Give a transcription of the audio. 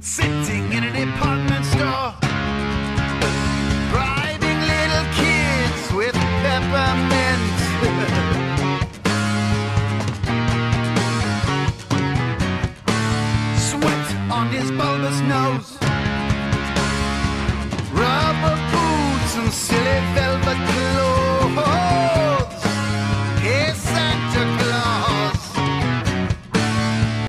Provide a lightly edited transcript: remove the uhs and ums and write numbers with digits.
sitting in a department store, bribing little kids with peppermint. Sweat on his bulbous nose, rubber boots and silly velvet